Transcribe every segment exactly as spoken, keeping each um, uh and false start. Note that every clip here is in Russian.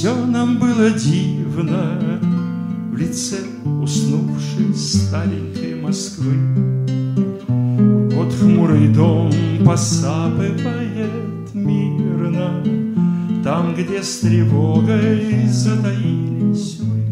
все нам было дивно в лице уснувшей старенькой Москвы. Вот хмурый дом посапывает мирно, там, где с тревогой затаились вы.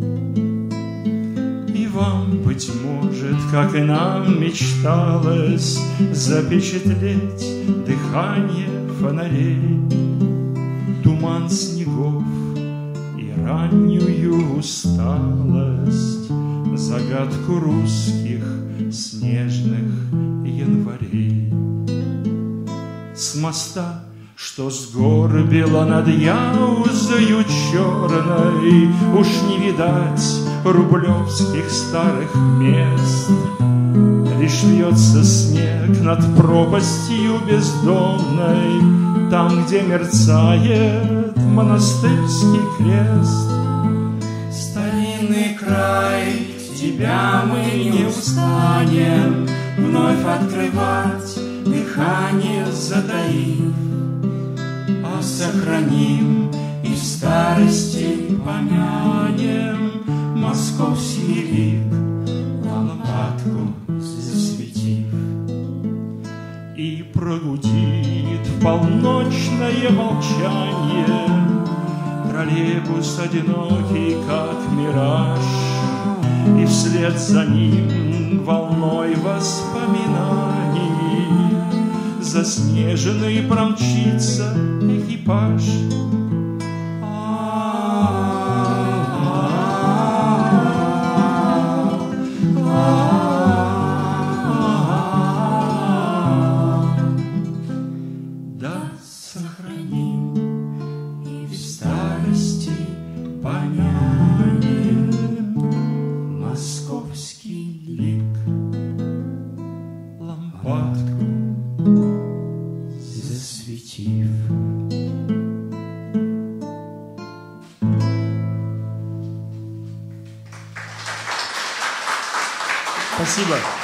И вам, быть может, как и нам мечталось, запечатлеть дыхание фонарей, туман снегов и раннюю усталость, загадку русских снежных январей. С моста, что сгорбило над Яузою черной, уж не видать рублевских старых мест. Лишь вьется снег над пропастью бездонной, там, где мерцает монастырский крест. Старинный край, тебя мы не устанем вновь открывать, дыхание затаив, а сохраним и в старости помянем московский лик, лампадку засветив. И прогудит в полночное молчание троллейбус одинокий, как мираж, и вслед за ним волной воспоминаний заснеженный промчится экипаж. Да сохраним и в старости помянем московский лик, лампадку засветив. Спасибо.